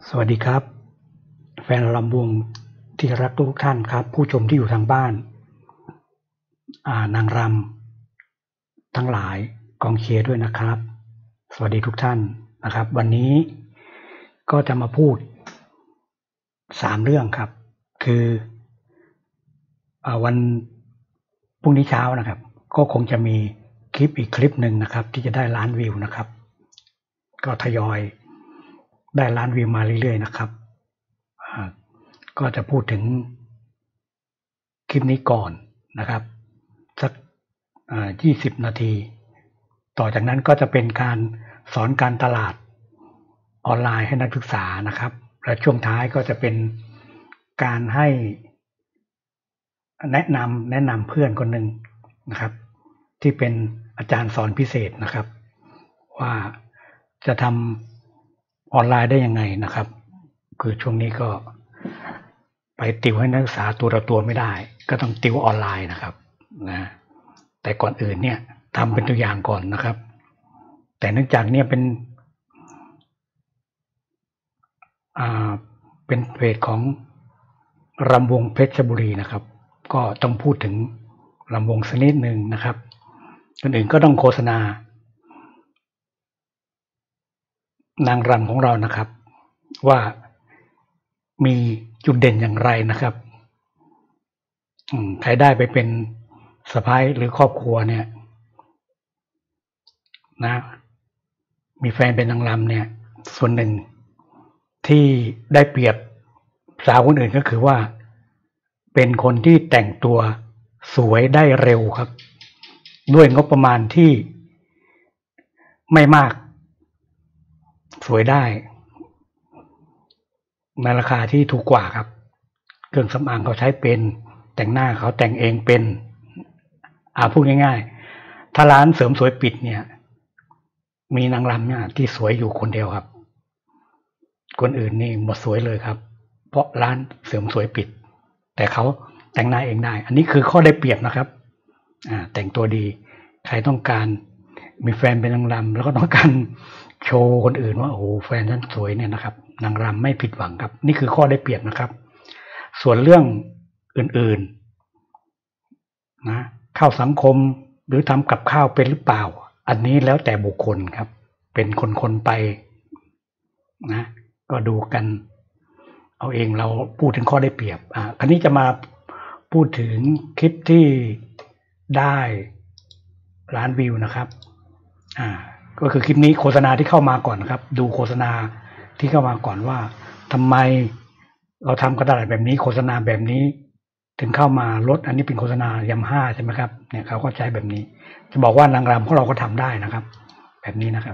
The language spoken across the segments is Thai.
สวัสดีครับแฟนลำวงที่รักทุกท่านครับผู้ชมที่อยู่ทางบ้านนางรำทั้งหลายกองเชียร์ด้วยนะครับสวัสดีทุกท่านนะครับวันนี้ก็จะมาพูด3เรื่องครับคือวันพรุ่งนี้เช้านะครับก็คงจะมีคลิปอีกคลิปหนึ่งนะครับที่จะได้ล้านวิวนะครับก็ทยอยได้ล้านวิวมาเรื่อยๆนะครับก็จะพูดถึงคลิปนี้ก่อนนะครับสัก20 นาทีต่อจากนั้นก็จะเป็นการสอนการตลาดออนไลน์ให้นักศึกษานะครับและช่วงท้ายก็จะเป็นการให้แนะนำเพื่อนคนหนึ่งนะครับที่เป็นอาจารย์สอนพิเศษนะครับว่าจะทำออนไลน์ได้ยังไงนะครับคือช่วงนี้ก็ไปติวให้นักศึกษาตัวต่อตัวไม่ได้ก็ต้องติวออนไลน์นะครับนะแต่ก่อนอื่นเนี่ยทำเป็นตัวอย่างก่อนนะครับแต่เนื่องจากเนี่ยเป็นเพจของรำวงเพชรบุรีนะครับก็ต้องพูดถึงรำวงสักนิดนึงนะครับคนอื่นก็ต้องโฆษณานางรำของเรานะครับว่ามีจุดเด่นอย่างไรนะครับใครได้ไปเป็นสะใภ้หรือครอบครัวเนี่ยนะมีแฟนเป็นนางรำเนี่ยส่วนหนึ่งที่ได้เปรียบสาวคนอื่นก็คือว่าเป็นคนที่แต่งตัวสวยได้เร็วครับด้วยงบประมาณที่ไม่มากสวยได้ในราคาที่ถูกกว่าครับเครื่องสำอางเขาใช้เป็นแต่งหน้าเขาแต่งเองเป็นพูดง่ายๆถ้าร้านเสริมสวยปิดเนี่ยมีนางรำเนี่ยที่สวยอยู่คนเดียวครับคนอื่นนี่หมดสวยเลยครับเพราะร้านเสริมสวยปิดแต่เขาแต่งหน้าเองได้อันนี้คือข้อได้เปรียบนะครับแต่งตัวดีใครต้องการมีแฟนเป็นนางรำแล้วก็ต้องการโชว์คนอื่นว่าโอ้โหแฟนฉันสวยเนี่ยนะครับนางรำไม่ผิดหวังครับนี่คือข้อได้เปรียบนะครับส่วนเรื่องอื่นๆนะเข้าสังคมหรือทำกับข้าวเป็นหรือเปล่าอันนี้แล้วแต่บุคคลครับเป็นคนๆไปนะก็ดูกันเอาเองเราพูดถึงข้อได้เปรียบคราวนี้จะมาพูดถึงคลิปที่ได้ล้านวิวนะครับก็คือคลิปนี้โฆษณาที่เข้ามาก่อนนะครับดูโฆษณาที่เข้ามาก่อนว่าทำไมเราทำกระดาษแบบนี้โฆษณาแบบนี้ถึงเข้ามารถอันนี้เป็นโฆษณายามาฮ่าใช่ไหมครับเนี่ยเขาก็ใช้แบบนี้จะบอกว่านางรำของเราก็ทำได้นะครับแบบนี้นะครับ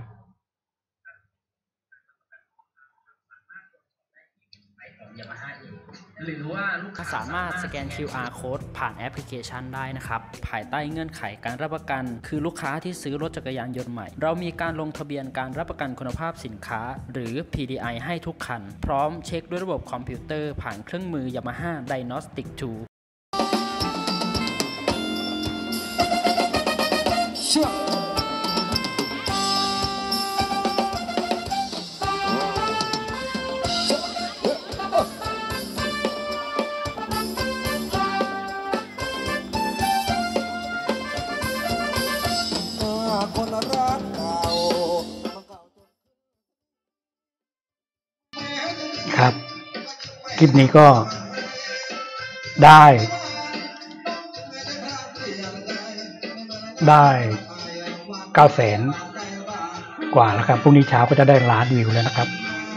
หรือว่าลูกค้าสามารถสแกน QR Code ผ่านแอปพลิเคชันได้นะครับภายใต้เงื่อนไขการรับประกันคือลูกค้าที่ซื้อรถจักรยานยนต์ใหม่เรามีการลงทะเบียนการรับประกันคุณภาพสินค้าหรือ PDI ให้ทุกคันพร้อมเช็คด้วยระบบคอมพิวเตอร์ผ่านเครื่องมือ Yamaha Diagnostic Tool ครับคลิปนี้ก็ได้900,000 กว่าแล้วครับพรุ่งนี้เช้าก็จะได้ล้านวิวแล้วนะครับ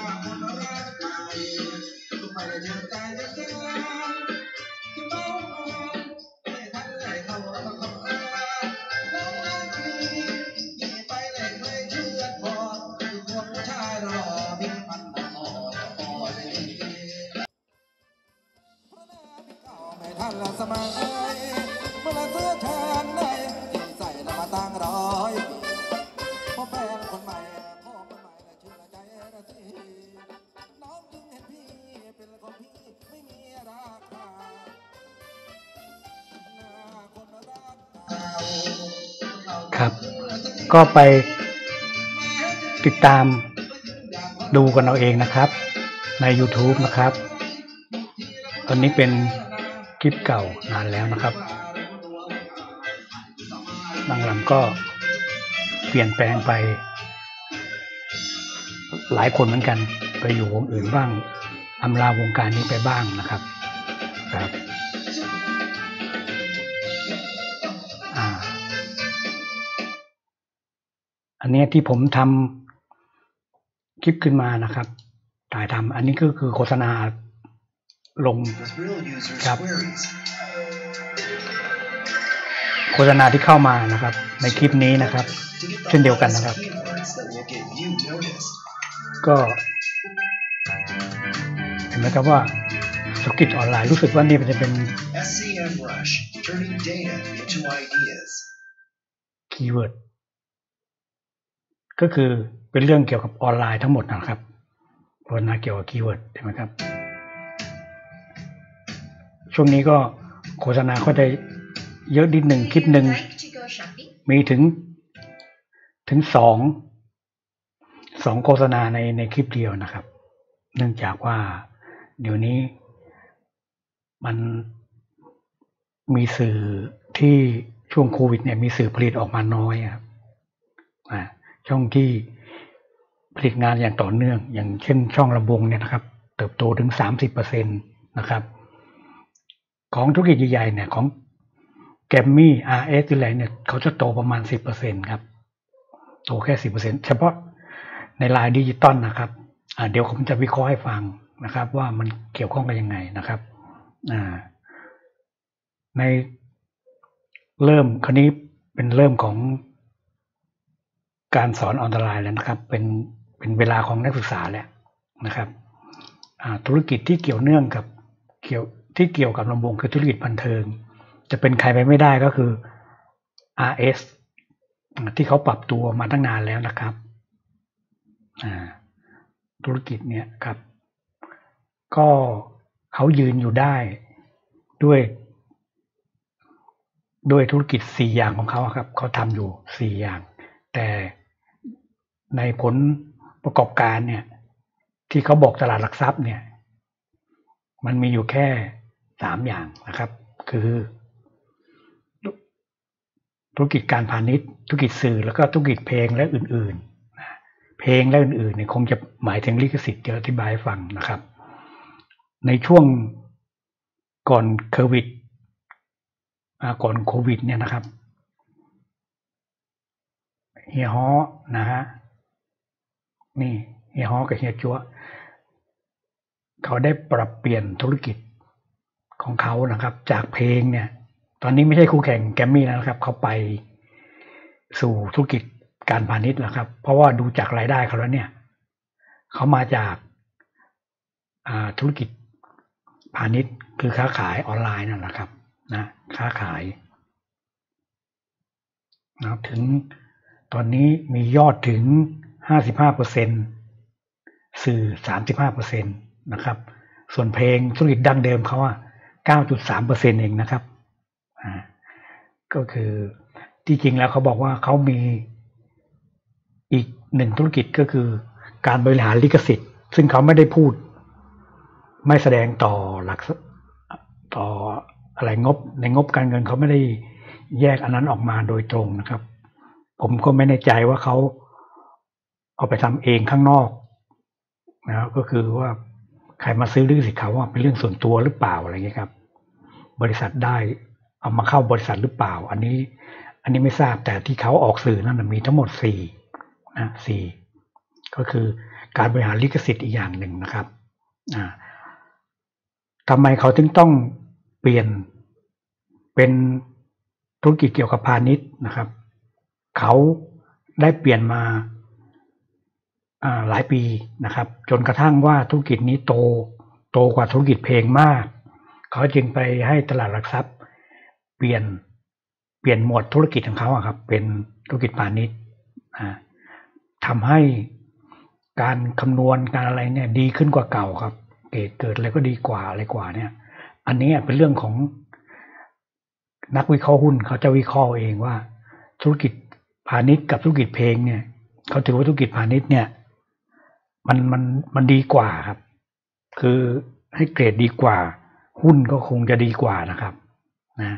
สมัยเมื่อเสื้อแทนในใส่ละมาตั้ง100 พ่อแฟนคนใหม่พ่อคนใหม่และชื่อใจระสีน้องจึงเห็นพี่เป็นของพี่ไม่มีราคาคนรักครับก็ไปติดตามดูกันเอาเองนะครับใน YouTube นะครับตอนนี้เป็นคลิปเก่านานแล้วนะครับหลังๆก็เปลี่ยนแปลงไปหลายคนเหมือนกันไปอยู่วงอื่นบ้างอำลาวงการนี้ไปบ้างนะครับครับอันนี้ที่ผมทำคลิปขึ้นมานะครับถ่ายทำอันนี้ก็คือโฆษณาลงครับโฆษณาที่เข้ามานะครับในคลิปนี้นะครับเช่นเดียวกันนะครับก็เห็นไหมครับว่าธุรกิจออนไลน์รู้สึกว่านี่มันจะเป็นคีย์เวิร์ดก็คือเป็นเรื่องเกี่ยวกับออนไลน์ทั้งหมดนะครับโฆษณาเกี่ยวกับคีย์เวิร์ดใช่ไหมครับช่วงนี้ก็โฆษณาก็ได้เยอะนิดหนึ่งคลิปหนึ่งมีถึงสองโฆษณาในคลิปเดียวนะครับเนื่องจากว่าเดี๋ยวนี้มันมีสื่อที่ช่วงโควิดเนี่ยมีสื่อผลิตออกมาน้อยครับช่องที่ผลิตงานอย่างต่อเนื่องอย่างเช่นช่องลำวงเนี่ยนะครับเติบโตถึง 30% นะครับของธุรกิจใหญ่ๆเนี่ยของแกมมี่ RS อะไรเนี่ยเขาจะโตประมาณ 10% ครับโตแค่ 10% เฉพาะในรายดิจิตอลนะครับเดี๋ยวผมจะวิเคราะห์ให้ฟังนะครับว่ามันเกี่ยวข้องกันยังไงนะครับในเริ่มคราวนี้เป็นเริ่มของการสอนออนไลน์แล้วนะครับเป็นเวลาของนักศึกษาแล้วนะครับธุรกิจที่เกี่ยวเนื่องกับเกี่ยวกับลำวงคือธุรกิจบันเทิงจะเป็นใครไปไม่ได้ก็คือ RS ที่เขาปรับตัวมาตั้งนานแล้วนะครับธุรกิจเนี่ยครับก็เขายืนอยู่ได้ด้วยธุรกิจ4อย่างของเขาครับเขาทำอยู่4อย่างแต่ในผลประกอบการเนี่ยที่เขาบอกตลาดหลักทรัพย์เนี่ยมันมีอยู่แค่3อย่างนะครับคือธุรกิจการพาณิชย์ธุรกิจสื่อแล้วก็ธุรกิจเพลงและอื่นๆเพลงและอื่นๆเนี่ยคงจะหมายถึงลิขสิทธิ์จะอธิบายให้ฟังนะครับในช่วงก่อนโควิดเนี่ยนะครับเฮียฮอนะฮะนี่เฮียฮอกับเฮียจั๊วเขาได้ปรับเปลี่ยนธุรกิจของเขานะครับจากเพลงเนี่ยตอนนี้ไม่ใช่คู่แข่งแกรมมี่แล้วนะครับเขาไปสู่ธุรกิจการพาณิชย์แล้วครับเพราะว่าดูจากรายได้เขาแล้วเนี่ยเขามาจากธุรกิจพาณิชย์คือค้าขายออนไลน์นั่นแหละครับนะค้าขายนะถึงตอนนี้มียอดถึง 55% สื่อ 35% นะครับส่วนเพลงธุรกิจดั้งเดิมเขา9.3% เองนะครับก็คือที่จริงแล้วเขาบอกว่าเขามีอีก1ธุรกิจก็คือการบริหารลิขสิทธิ์ซึ่งเขาไม่ได้พูดไม่แสดงต่ออะไรในงบการเงินเขาไม่ได้แยกอันนั้นออกมาโดยตรงนะครับผมก็ไม่แน่ใจว่าเขาเอาไปทำเองข้างนอกนะครับก็คือว่าใครมาซื้อลิขสิทธิ์เขาว่าเป็นเรื่องส่วนตัวหรือเปล่าอะไรเงี้ยครับบริษัทได้เอามาเข้าบริษัทหรือเปล่าอันนี้ไม่ทราบแต่ที่เขาออกสื่อนั่นมีทั้งหมด4ก็คือการบริหารลิขสิทธิ์อีกอย่างหนึ่งนะครับทำไมเขาถึงต้องเปลี่ยนเป็นธุรกิจเกี่ยวกับพาณิชย์นะครับเขาได้เปลี่ยนมาหลายปีนะครับจนกระทั่งว่าธุรกิจนี้โตกว่าธุรกิจเพลงมากเขาจึงไปให้ตลาดหลักทรัพย์เปลี่ยนหมวดธุรกิจของเขาครับเป็นธุรกิจพาณิชย์ทำให้การคำนวณการอะไรเนี่ยดีขึ้นกว่าเก่าครับเกิดอะไรก็ดีกว่าอะไรกว่าเนี่ยอันนี้เป็นเรื่องของนักวิเคราะห์หุ้นเขาจะวิเคราะห์เองว่าธุรกิจพาณิชย์กับธุรกิจเพลงเนี่ยเขาถือว่าธุรกิจพาณิชย์เนี่ยมันดีกว่าครับคือให้เกรดดีกว่าหุ้นก็คงจะดีกว่านะครับนะ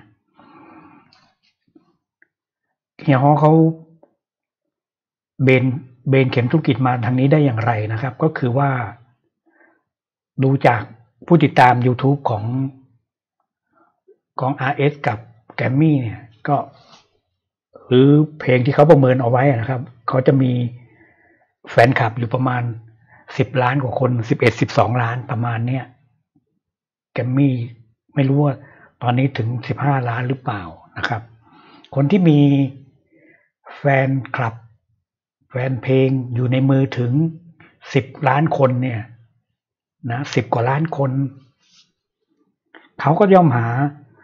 เฮียฮอเขาเบนเข็มธุรกิจมาทางนี้ได้อย่างไรนะครับ ก็คือว่าดูจากผู้ติดตาม YouTube ของ RS กับแกรมมี่เนี่ยก็หรือเพลงที่เขาประเมินเอาไว้นะครับเขาจะมีแฟนคลับอยู่ประมาณ10 ล้านกว่าคน11-12 ล้านประมาณเนี้ยแกรมมี่ไม่รู้ว่าตอนนี้ถึง15 ล้านหรือเปล่านะครับคนที่มีแฟนคลับแฟนเพลงอยู่ในมือถึง10 ล้านคนเนี่ยนะ10 กว่าล้านคนเขาก็ย่อมหา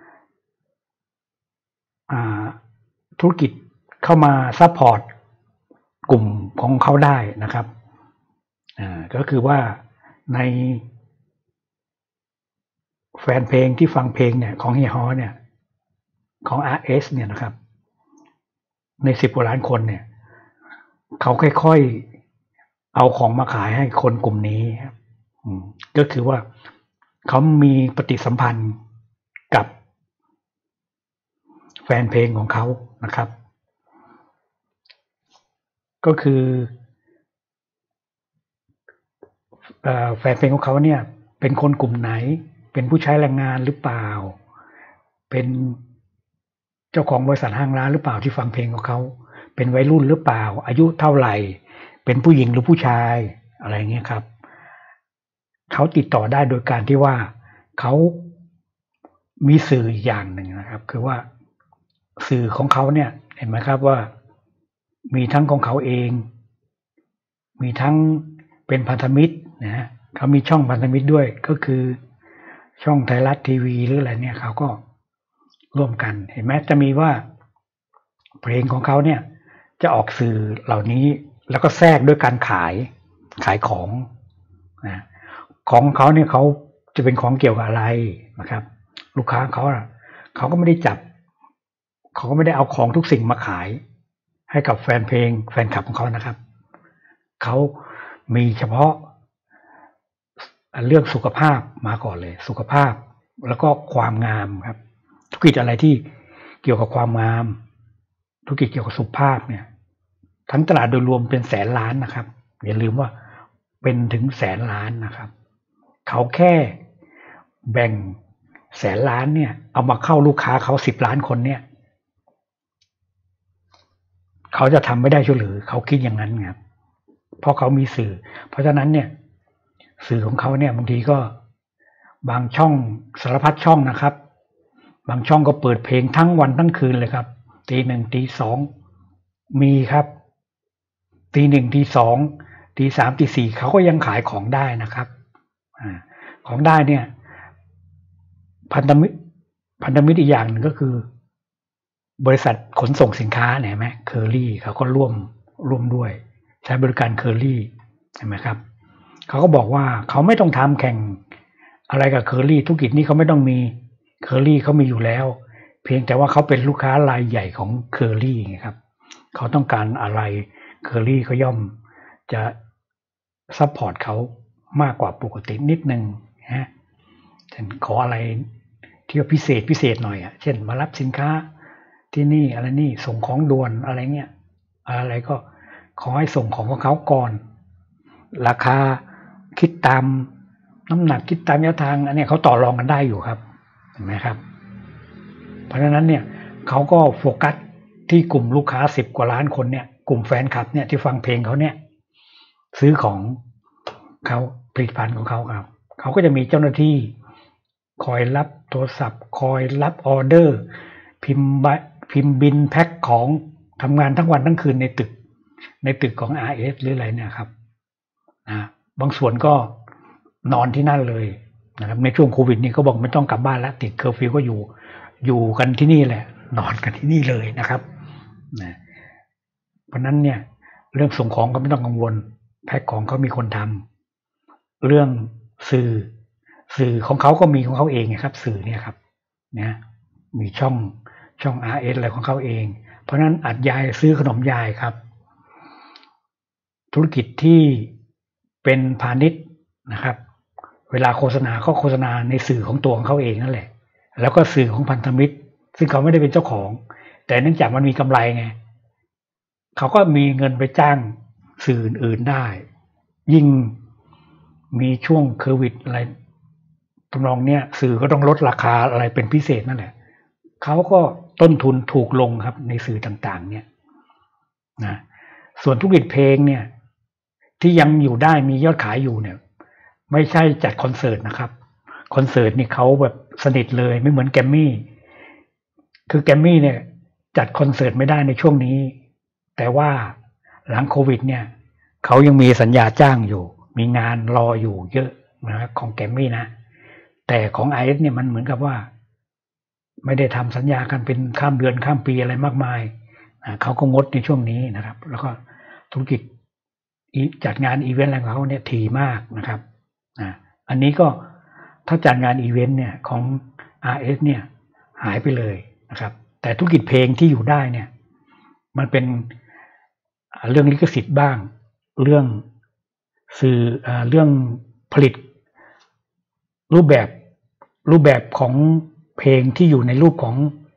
ธุรกิจเข้ามาซัพพอร์ตกลุ่มของเขาได้นะครับก็คือว่าในแฟนเพลงที่ฟังเพลงเนี่ยของเฮียฮอเนี่ยของ RS เนี่ยนะครับใน10 กว่าล้านคนเนี่ยเขาค่อยๆเอาของมาขายให้คนกลุ่มนี้ก็คือว่าเขามีปฏิสัมพันธ์กับแฟนเพลงของเขานะครับก็คือแฟนเพลงของเขาเนี่ยเป็นคนกลุ่มไหนเป็นผู้ใช้แรงงานหรือเปล่าเป็นเจ้าของบริษัทห้างร้านหรือเปล่าที่ฟังเพลงของเขาเป็นวัยรุ่นหรือเปล่าอายุเท่าไหร่เป็นผู้หญิงหรือผู้ชายอะไรเงี้ยครับเขาติดต่อได้โดยการที่ว่าเขามีสื่ออีกอย่างหนึ่งนะครับคือว่าสื่อของเขาเนี่ยเห็นไหมครับว่ามีทั้งของเขาเองมีทั้งเป็นพันธมิตรนะฮะเขามีช่องพันธมิตรด้วยก็คือช่องไทยรัฐทีวีหรืออะไรเนี่ยเขาก็ร่วมกันเห็นไหมจะมีว่าเพลงของเขาเนี่ยจะออกสื่อเหล่านี้แล้วก็แทรกด้วยการขายของนะของเขาเนี่ยเขาจะเป็นของเกี่ยวกับอะไรนะครับลูกค้าเขาก็ไม่ได้จับเขาก็ไม่ได้เอาของทุกสิ่งมาขายให้กับแฟนเพลงแฟนคลับของเขานะครับเขามีเฉพาะเรื่องสุขภาพมาก่อนเลยสุขภาพแล้วก็ความงามครับธุรกิจอะไรที่เกี่ยวกับความงามธุรกิจเกี่ยวกับสุขภาพเนี่ยทั้งตลาดโดยรวมเป็นแสนล้านนะครับอย่าลืมว่าเป็นถึงแสนล้านนะครับเขาแค่แบ่งแสนล้านเนี่ยเอามาเข้าลูกค้าเขา10 ล้านคนเนี่ยเขาจะทำไม่ได้หรือเขาคิดอย่างนั้นครับเพราะเขามีสื่อเพราะฉะนั้นเนี่ยสื่อของเขาเนี่ยบางทีก็บางช่องสารพัดช่องนะครับบางช่องก็เปิดเพลงทั้งวันทั้งคืนเลยครับตี 1 ตี 2มีครับตี 1 ตี 2 ตี 3 ตี 4เขาก็ยังขายของได้นะครับของได้เนี่ยพันธมิตรอีกอย่างหนึ่งก็คือบริษัทขนส่งสินค้าเนี่ยไหมเคอรี่เขาก็ร่วมด้วยใช้บริการเคอรี่ใช่ไหมครับเขาก็บอกว่าเขาไม่ต้องทำแข่งอะไรกับเคอรี่ธุรกิจนี้เขาไม่ต้องมีเคอรี่เขามีอยู่แล้วเพียงแต่ว่าเขาเป็นลูกค้ารายใหญ่ของเคอรี่ไงครับเขาต้องการอะไรเคอรี่เขาย่อมจะซัพพอร์ตเขามากกว่าปกตินิดนึงนะเช่นขออะไรที่พิเศษหน่อยเช่นมารับสินค้าที่นี่อะไรนี่ส่งของด่วนอะไรเงี้ยอะไรก็ขอให้ส่งของเขาก่อนราคาคิดตามน้ำหนักคิดตามระยะทางอันนี้เขาต่อรองกันได้อยู่ครับเห็นไหมครับเพราะฉะนั้นเนี่ยเขาก็โฟกัสที่กลุ่มลูกค้า10 กว่าล้านคนเนี่ยกลุ่มแฟนคลับเนี่ยที่ฟังเพลงเขาเนี่ยซื้อของเขาผลิตภัณฑ์ของเขาครับเขาก็จะมีเจ้าหน้าที่คอยรับโทรศัพท์คอยรับออเดอร์พิมพ์บินแพ็คของทำงานทั้งวันทั้งคืนในตึกของ RS หรืออะไรเนี่ยครับบางส่วนก็นอนที่นั่นเลยนะครับในช่วงโควิดนี่ก็บอกไม่ต้องกลับบ้านแล้วติดเคอร์ฟิวก็อยู่กันที่นี่แหละนอนกันที่นี่เลยนะครับเพราะนั้นเนี่ยเรื่องส่งของก็ไม่ต้องกังวลแพ็คของเขามีคนทำเรื่องสื่อของเขาก็มีของเขาเองครับสื่อเนี่ยครับนะมีช่อง RS อะไรของเขาเองเพราะนั้นอัดยายซื้อขนมยายครับธุรกิจที่เป็นพาณิชย์นะครับเวลาโฆษณาเขาโฆษณาในสื่อของตัวของเขาเองนั่นแหละแล้วก็สื่อของพันธมิตรซึ่งเขาไม่ได้เป็นเจ้าของแต่เนื่องจากมันมีกำไรไงเขาก็มีเงินไปจ้างสื่ออื่นๆได้ยิ่งมีช่วงโควิดอะไรทำนองเนี้ยสื่อก็ต้องลดราคาอะไรเป็นพิเศษนั่นแหละเขาก็ต้นทุนถูกลงครับในสื่อต่างๆเนี่ยนะส่วนธุรกิจเพลงเนี่ยที่ยังอยู่ได้มียอดขายอยู่เนี่ยไม่ใช่จัดคอนเสิร์ตนะครับคอนเสิร์ตนี่เขาแบบสนิทเลยไม่เหมือนแกรมมี่คือแกรมมี่เนี่ยจัดคอนเสิร์ตไม่ได้ในช่วงนี้แต่ว่าหลังโควิดเนี่ยเขายังมีสัญญาจ้างอยู่มีงานรออยู่เยอะนะของแกรมมี่นะแต่ของISเนี่ยมันเหมือนกับว่าไม่ได้ทำสัญญากันเป็นข้ามเดือนข้ามปีอะไรมากมายเขาก็งดในช่วงนี้นะครับแล้วก็ธุรกิจจัดงานอีเวนต์อะไรของเขาเนี่ยถี่มากนะครับอันนี้ก็ถ้าจัดงานอีเวนต์เนี่ยของ RS เนี่ยหายไปเลยนะครับแต่ธุรกิจเพลงที่อยู่ได้เนี่ยมันเป็นเรื่องลิขสิทธิ์บ้างเรื่องสื่อเรื่องผลิตรูปแบบของเพลงที่อยู่ในรูปของ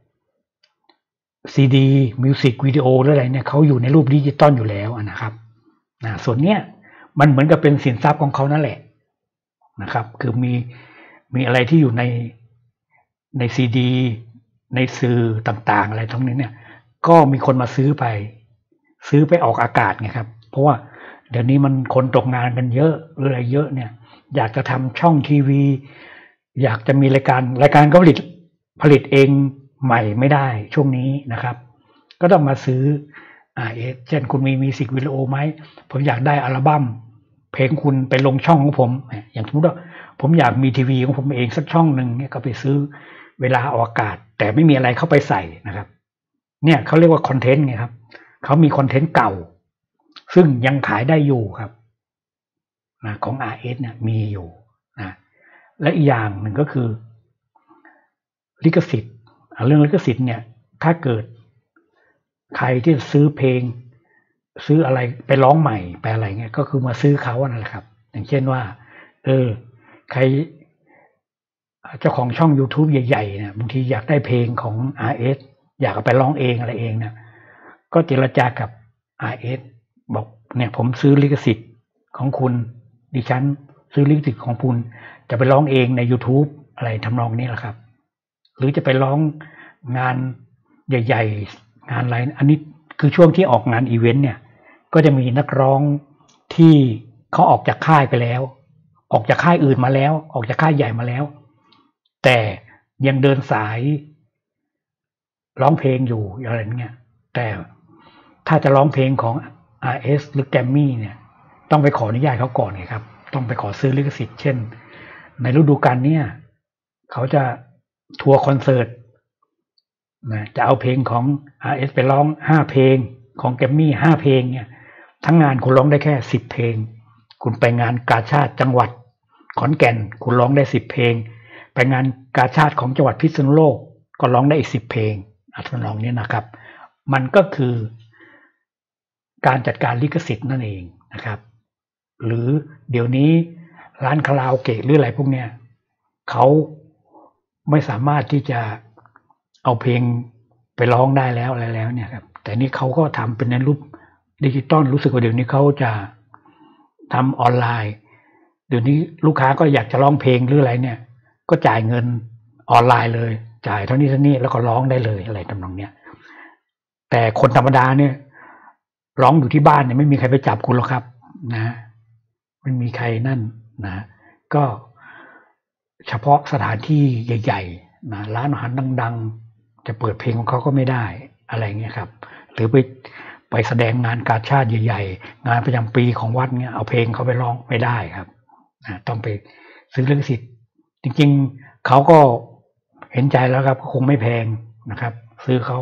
ซีดีมิวสิกวิดีโอหรืออะไรเนี่ยเขาอยู่ในรูปดิจิตอลอยู่แล้วนะครับส่วนเนี้ยมันเหมือนกับเป็นสินทรัพย์ของเขานั่นแหละนะครับคือมีอะไรที่อยู่ในซีดีในสื่อต่างๆอะไรทั้งนี้เนี่ยก็มีคนมาซื้อไปออกอากาศไงครับเพราะว่าเดี๋ยวนี้มันคนตกงานกันเยอะหรืออะไรเยอะเนี่ยอยากจะทำช่องทีวีอยากจะมีรายการก็ผลิตเองใหม่ไม่ได้ช่วงนี้นะครับก็ต้องมาซื้อเช่นคุณมีมิวสิกวิดีโอไหมผมอยากได้อัลบั้มเพลงคุณไปลงช่องของผมอย่างสมมติว่าผมอยากมีทีวีของผมเองสักช่องหนึ่งเนี่ยก็ไปซื้อเวลาออกอากาศแต่ไม่มีอะไรเข้าไปใส่นะครับเนี่ยเขาเรียกว่าคอนเทนต์ไงครับเขามีคอนเทนต์เก่าซึ่งยังขายได้อยู่ครับของ RS เนี่ยมีอยู่นะและอีกอย่างหนึ่งก็คือลิขสิทธิ์เรื่องลิขสิทธิ์เนี่ยถ้าเกิดใครที่ซื้อเพลงซื้ออะไรไปร้องใหม่ไปอะไรเงี้ยก็คือมาซื้อเขานั่นแหละครับอย่างเช่นว่าใครเจ้าของช่อง YouTube ใหญ่ๆเนี่ยบางทีอยากได้เพลงของ RS อยากเอาไปร้องเองอะไรเองเนี่ยก็เจรจากับ RS บอกเนี่ยผมซื้อลิขสิทธิ์ของคุณดิฉันซื้อลิขสิทธิ์ของคุณจะไปร้องเองใน YouTube อะไรทำนองนี้แหละครับหรือจะไปร้องงานใหญ่ๆงานอะไรอันนี้คือช่วงที่ออกงานอีเวนต์เนี่ยก็จะมีนักร้องที่เขาออกจากค่ายไปแล้วออกจากค่ายอื่นมาแล้วออกจากค่ายใหญ่มาแล้วแต่ยังเดินสายร้องเพลงอยู่อะไรเงี้ยแต่ถ้าจะร้องเพลงของ RS หรือแกรมมี่เนี่ยต้องไปขออนุญาตเขาก่อนไงครับต้องไปขอซื้อลิขสิทธิ์เช่นในฤดูกาลเนี่ยเขาจะทัวร์คอนเสิร์ตจะเอาเพลงของ RS ไปร้อง5เพลงของแกรมมี่5เพลงเนี่ยทั้งงานคุณร้องได้แค่10เพลงคุณไปงานกาชาดจังหวัดขอนแก่นคุณร้องได้10เพลงไปงานกาชาดของจังหวัดพิษณุโลกก็ร้องได้อีก10เพลงทำนองนี้นะครับมันก็คือการจัดการลิขสิทธิ์นั่นเองนะครับหรือเดี๋ยวนี้ร้านคาราโอเกะหรืออะไรพวกเนี้ยเขาไม่สามารถที่จะเอาเพลงไปร้องได้แล้วอะไรแล้วเนี่ยครับแต่นี่เขาก็ทำเป็นในรูปดิจิตอลรู้สึกว่าเดี๋ยวนี้เขาจะทำออนไลน์เดี๋ยวนี้ลูกค้าก็อยากจะร้องเพลงหรืออะไรเนี่ยก็จ่ายเงินออนไลน์เลยจ่ายเท่านี้แล้วก็ร้องได้เลยอะไรทำนองเนี้ยแต่คนธรรมดาเนี่ยร้องอยู่ที่บ้านเนี่ยไม่มีใครไปจับคุณหรอกครับนะไม่มีใครนั่นนะก็เฉพาะสถานที่ใหญ่ๆนะร้านอาหารดังๆจะเปิดเพลงของเขาก็ไม่ได้อะไรเงี้ยครับหรือไปแสดงงานกาชาดใหญ่ๆงานประจำปีของวัดเงี้ยเอาเพลงเขาไปร้องไม่ได้ครับต้องไปซื้อลิขสิทธิ์จริงๆเขาก็เห็นใจแล้วครับก็คงไม่แพงนะครับซื้อเขา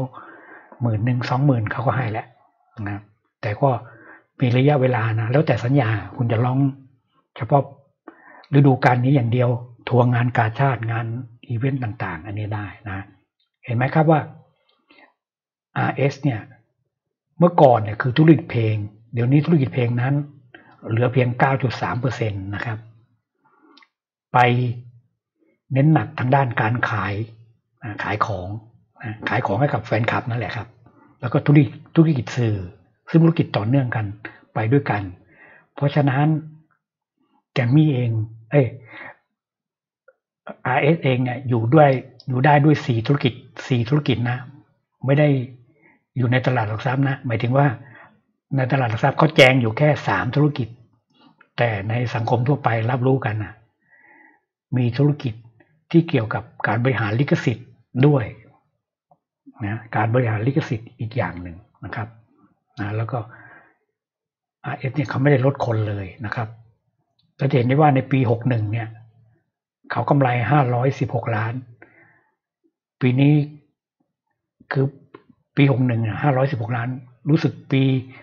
10,000 20,000เขาก็ให้แล้วนะแต่ก็มีระยะเวลานะแล้วแต่สัญญาคุณจะร้องเฉพาะฤดูกาลนี้อย่างเดียวทัวร์งานกาชาดงานอีเวนต์ต่างๆอันนี้ได้นะเห็นไหมครับว่า RS เนี่ยเมื่อก่อนเนี่ยคือธุรกิจเพลงเดี๋ยวนี้ธุรกิจเพลงนั้นเหลือเพียง 9.3% นะครับไปเน้นหนักทางด้านการขายของให้กับแฟนคลับนั่นแหละครับแล้วก็ธุรกิจสื่อซึ่งธุรกิจต่อเนื่องกันไปด้วยกันเพราะฉะนั้นแกมมี่เองRS เองเนี่ยอยู่ได้ด้วย4ธุรกิจนะไม่ได้อยู่ในตลาดหลักทรัพย์นะหมายถึงว่าในตลาดหลักทรัพย์เขาแจงอยู่แค่3ธุรกิจแต่ในสังคมทั่วไปรับรู้กันนะมีธุรกิจที่เกี่ยวกับการบริหารลิขสิทธิ์ด้วยนะการบริหารลิขสิทธิ์อีกอย่างหนึ่งนะครับนะแล้วก็ RS เนี่ยเขาไม่ได้ลดคนเลยนะครับจะเห็นได้ว่าในปี61เนี่ยเขากำไร516ล้านปีนี้คือปี61 516ล้านรู้สึกปี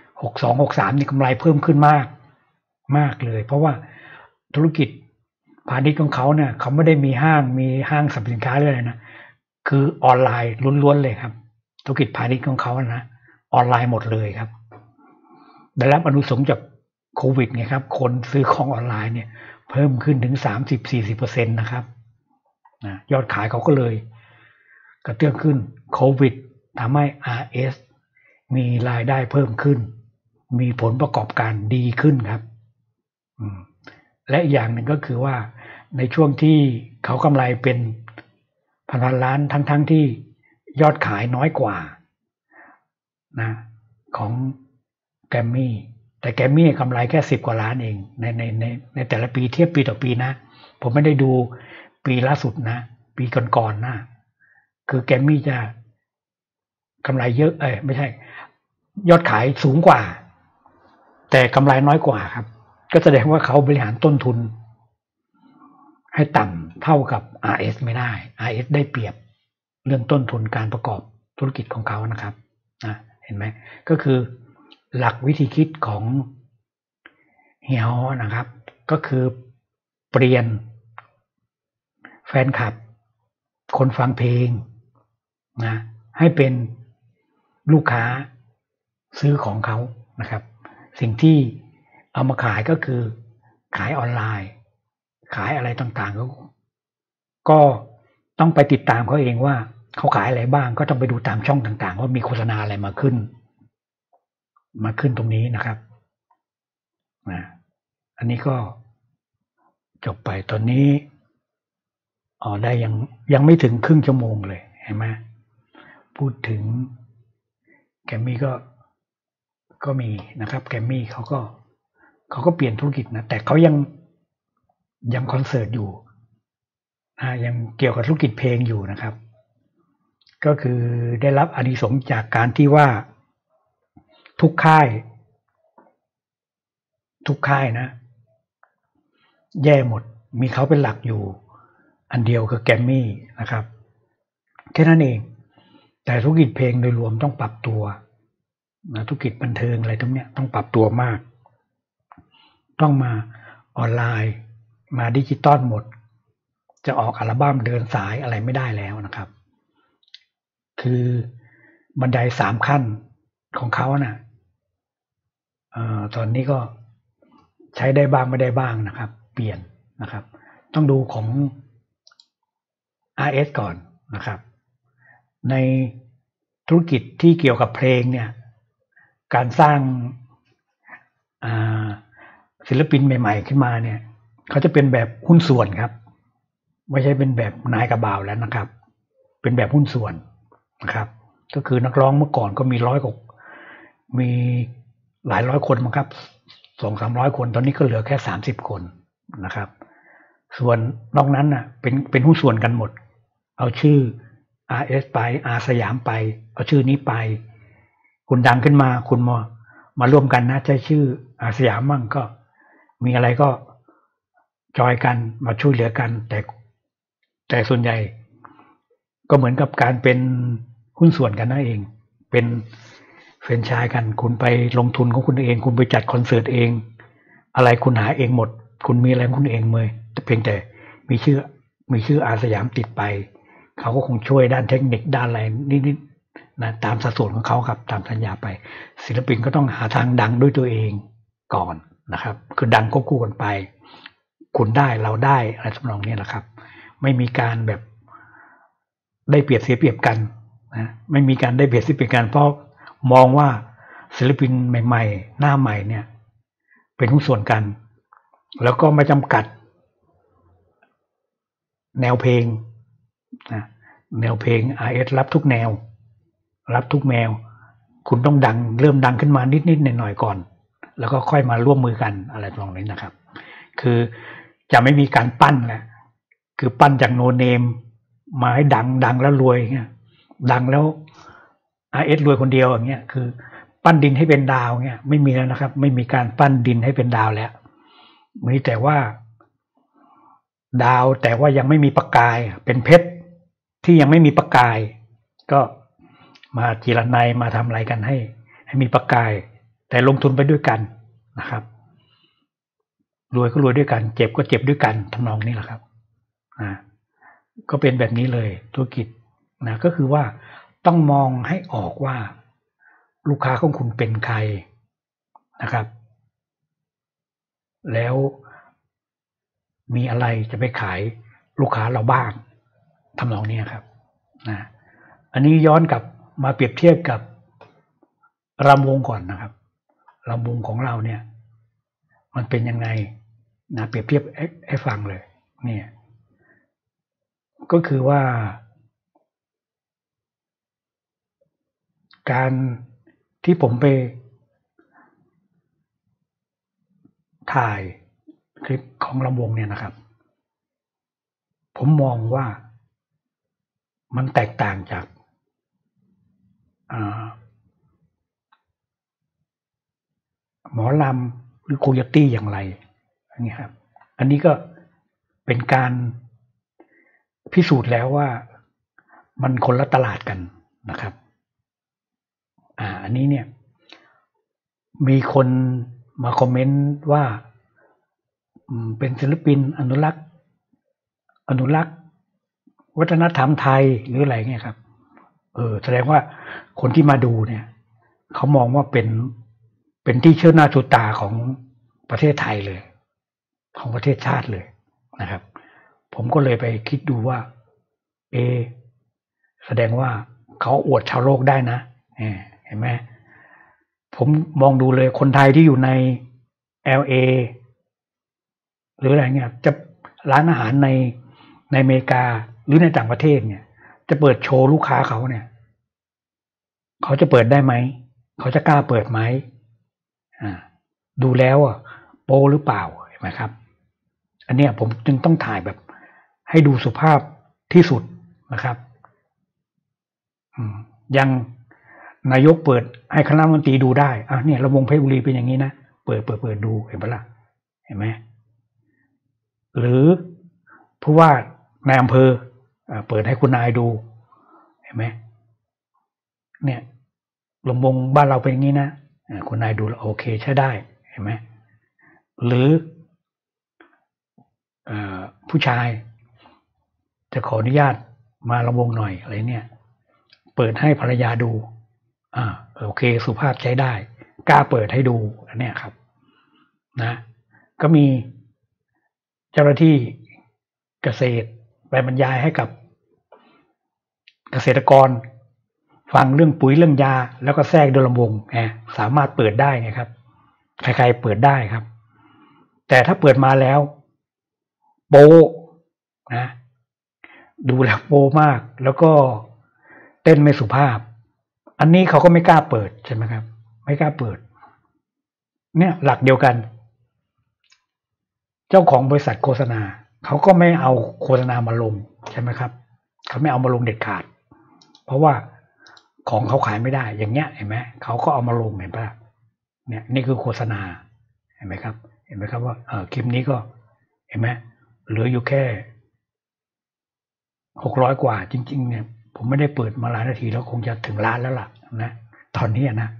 62 63นี่กำไรเพิ่มขึ้นมากเลยเพราะว่าธุรกิจพาณิชย์ของเขาเนี่ยเขาไม่ได้มีห้างสรรพสินค้าเลยนะคือออนไลน์ล้วนๆเลยครับธุรกิจพาณิชย์ของเขานะออนไลน์หมดเลยครับได้รับอานุสงส์จากโควิดไงครับคนซื้อของออนไลน์เนี่ยเพิ่มขึ้นถึง 30-40% นะครับยอดขายเขาก็เลยกระเตื้องขึ้นโควิดทำให้ RS มีรายได้เพิ่มขึ้นมีผลประกอบการดีขึ้นครับและอย่างหนึ่งก็คือว่าในช่วงที่เขากำไรเป็นพันล้านทั้งที่ยอดขายน้อยกว่านะของแกรมมี่แต่แกรมมี่กำไรแค่10 กว่าล้านเองในแต่ละปีเทียบปีต่อปีนะผมไม่ได้ดูปีล่าสุดนะปีก่อนๆนะคือแกรมมี่จะกำไรเยอะไม่ใช่ยอดขายสูงกว่าแต่กำไรน้อยกว่าครับก็แสดงว่าเขาบริหารต้นทุนให้ต่ำเท่ากับ RS ไม่ได้ RS ได้เปรียบเรื่องต้นทุนการประกอบธุรกิจของเขานะครับเห็นไหมก็คือหลักวิธีคิดของเฮียฮอนะครับก็คือเปลี่ยนแฟนคลับคนฟังเพลงนะให้เป็นลูกค้าซื้อของเขานะครับสิ่งที่เอามาขายก็คือขายออนไลน์ขายอะไรต่างๆก็ต้องไปติดตามเขาเองว่าเขาขายอะไรบ้างก็ต้องไปดูตามช่องต่างๆว่ามีโฆษณาอะไรมาขึ้นตรงนี้นะครับอันนี้ก็จบไปตอนนี้ได้ยังไม่ถึงครึ่งชั่วโมงเลยเห็นไหมพูดถึงแกมมี่ก็มีนะครับแกมมี่เขาก็เปลี่ยนธุรกิจนะแต่เขายังคอนเสิร์ตอยู่ยังเกี่ยวกับธุรกิจเพลงอยู่นะครับก็คือได้รับอานิสงส์จากการที่ว่าทุกค่ายนะแย่หมดมีเขาเป็นหลักอยู่อันเดียวคือแกรมมี่นะครับแค่นั้นเองแต่ธุรกิจเพลงโดยรวมต้องปรับตัวนะธุรกิจบันเทิงอะไรทั้งเนี้ยต้องปรับตัวมากต้องมาออนไลน์มาดิจิตอลหมดจะออกอัลบั้มเดินสายอะไรไม่ได้แล้วนะครับคือบันได3 ขั้นของเขานะตอนนี้ก็ใช้ได้บ้างไม่ได้บ้างนะครับเปลี่ยนนะครับต้องดูของ RS ก่อนนะครับในธุรกิจที่เกี่ยวกับเพลงเนี่ยการสร้างศิลปินใหม่ๆขึ้นมาเนี่ยเขาจะเป็นแบบหุ้นส่วนครับไม่ใช่เป็นแบบนายกับบ่าวแล้วนะครับเป็นแบบหุ้นส่วนนะครับก็คือนักร้องเมื่อก่อนก็มีมีหลายร้อยคนมั้งครับ200-300 คนตอนนี้ก็เหลือแค่30 คนนะครับส่วนนอกนั้นน่ะเป็นหุ้นส่วนกันหมดเอาชื่อ RS ไปสยามไปเอาชื่อนี้ไปคุณดังขึ้นมาคุณมาร่วมกันนะใช้ชื่อสยามมั่งก็มีอะไรก็จอยกันมาช่วยเหลือกันแต่ส่วนใหญ่ก็เหมือนกับการเป็นหุ้นส่วนกันนั่นเองเป็นแฟรนไชส์กันคุณไปลงทุนของคุณเองคุณไปจัดคอนเสิร์ตเองอะไรคุณหาเองหมดคุณมีอะไรของคุณเองเลยเพียงแต่มีชื่อสยามติดไปเขาก็คงช่วยด้านเทคนิคด้านอะไรนิดๆนะตามสัดส่วนของเขาครับตามสัญญาไปศิลปินก็ต้องหาทางดังด้วยตัวเองก่อนนะครับคือดังควบคู่กันไปคุณได้เราได้อะไรทำนองนี้แหละครับไม่มีการแบบได้เปรียบเสียเปรียบกันนะไม่มีการได้เปรียบเสียเปรียบกันเพราะมองว่าศิลปินใหม่ๆหน้าใหม่เนี่ยเป็นหุ้นส่วนกันแล้วก็ไม่จำกัดแนวเพลงนะแนวเพลง RS รับทุกแนวรับทุกแนวคุณต้องดังเริ่มดังขึ้นมานิดๆหน่อยๆก่อนแล้วก็ค่อยมาร่วมมือกันอะไรตรงนี้นะครับคือจะไม่มีการปั้นแหละคือปั้นจากโนเนมมาให้ดังแล้วรวยเงี้ยดังแล้ว RS รวยคนเดียวอย่างเงี้ยคือปั้นดินให้เป็นดาวเงี้ยไม่มีแล้วนะครับไม่มีการปั้นดินให้เป็นดาวแล้วมีแต่ว่าดาวแต่ว่ายังไม่มีประกายเป็นเพชรที่ยังไม่มีประกายก็มาจีรนัยมาทำอะไรกันให้มีประกายแต่ลงทุนไปด้วยกันนะครับรวยก็รวยด้วยกันเจ็บก็เจ็บด้วยกันทำนองนี้แหละครับก็เป็นแบบนี้เลยธุรกิจนะก็คือว่าต้องมองให้ออกว่าลูกค้าของคุณเป็นใครนะครับแล้วมีอะไรจะไปขายลูกค้าเราบ้างทำนองนี้ครับนะอันนี้ย้อนกลับมาเปรียบเทียบกับรำวงก่อนนะครับรำวงของเราเนี่ยมันเป็นยังไงนะเปรียบเทียบให้ฟังเลยเนี่ยก็คือว่าการที่ผมไปถ่ายคลิปของลำวงเนี่ยนะครับผมมองว่ามันแตกต่างจากหมอลำหรือโคโยตี้อย่างไรนี่ครับอันนี้ก็เป็นการพิสูจน์แล้วว่ามันคนละตลาดกันนะครับอันนี้เนี่ยมีคนมาคอมเมนต์ว่าเป็นศิลปินอนุรักษ์วัฒนธรรมไทยหรืออะไรเงี้ยครับแสดงว่าคนที่มาดูเนี่ยเขามองว่าเป็นที่เชิดหน้าชูตาของประเทศไทยเลยของประเทศชาติเลยนะครับผมก็เลยไปคิดดูว่าแสดงว่าเขาอวดชาวโลกได้นะเห็นไหมผมมองดูเลยคนไทยที่อยู่ใน LA หรืออะไรเงี้ยจะร้านอาหารในอเมริกาหรือในต่างประเทศเนี่ยจะเปิดโชว์ลูกค้าเขาเนี่ยเขาจะเปิดได้ไหมเขาจะกล้าเปิดไหมดูแล้วโปหรือเปล่าเห็นไหมครับอันเนี้ยผมจึงต้องถ่ายแบบให้ดูสุภาพที่สุดนะครับยังนายกเปิดให้คณะรัฐมนตรีดูได้เนี่ยลำวงเพชรบุรีเป็นอย่างนี้นะเปิดดูเห็นปะล่ะเห็นไหมหรือผู้ว่าในอำเภอเปิดให้คุณนายดูเห็นไหมเนี่ยลำวงบ้านเราเป็นอย่างนี้นะคุณนายดูโอเคใช้ได้เห็นไหมหรือผู้ชายจะขออนุญาตมาลำวงหน่อยอะไรเนี่ยเปิดให้ภรรยาดูโอเคสุภาพใช้ได้กล้าเปิดให้ดูอันนี้ครับนะก็มีเจ้าหน้าที่เกษตรไปบรรยายให้กับเกษตรกรฟังเรื่องปุ๋ยเรื่องยาแล้วก็แทรกโดยลำวงสามารถเปิดได้ไงครับใครๆเปิดได้ครับแต่ถ้าเปิดมาแล้วโปนะดูแล้วโปมากแล้วก็เต้นไม่สุภาพอันนี้เขาก็ไม่กล้าเปิดใช่ไหมครับไม่กล้าเปิดเนี่ยหลักเดียวกันเจ้าของบริษัทโฆษณาเขาก็ไม่เอาโฆษณามาลงใช่ไหมครับเขาไม่เอามาลงเด็ดขาดเพราะว่าของเขาขายไม่ได้อย่างเงี้ยเห็นไหมเขาก็เอามาลงเห็นปะเนี่ยนี่คือโฆษณาเห็นไหมครับว่าคลิปนี้ก็เห็นไหมเหลืออยู่แค่600กว่าจริงๆเนี่ยผมไม่ได้เปิดมาหลายนาทีแล้วคงจะถึงล้านแล้วล่ะนะตอนนี้นะ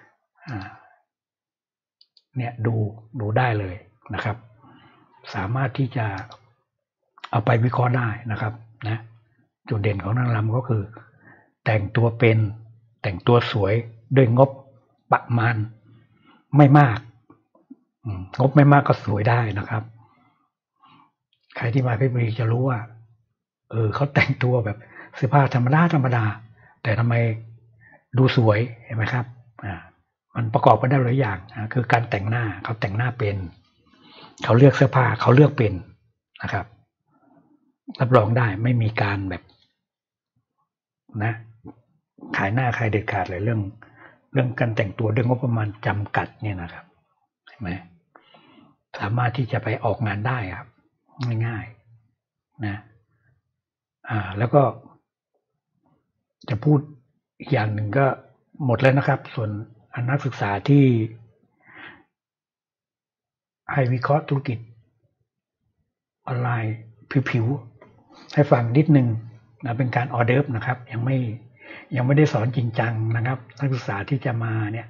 เนี่ยดูได้เลยนะครับสามารถที่จะเอาไปวิเคราะห์ได้นะครับนะจุดเด่นของนางรำก็คือแต่งตัวเป็นแต่งตัวสวยด้วยงบประมาณไม่มากงบไม่มากก็สวยได้นะครับใครที่มาเพชรบุรีจะรู้ว่าเขาแต่งตัวแบบเสื้อผ้าธรรมดาแต่ทำไมดูสวยเห็นไหมครับมันประกอบกันได้หลายอย่างคือการแต่งหน้าเขาแต่งหน้าเป็นเขาเลือกเสื้อผ้าเขาเลือกเป็นนะครับรับรองได้ไม่มีการแบบนะขายหน้าใครเด็ดขาดเลยเรื่องการแต่งตัวเรื่องงบประมาณจำกัดเนี่ยนะครับเห็นไหมสามารถที่จะไปออกงานได้ครับง่ายๆนะแล้วก็จะพูดอีกอย่างหนึ่งก็หมดแล้วนะครับส่วนนักศึกษาที่ให้วิเคราะห์ธุรกิจออนไลน์ผิวๆให้ฟังนิดนึงนะเป็นการออเดิร์ฟนะครับยังไม่ได้สอนจริงจังนะครับนักศึกษาที่จะมาเนี่ย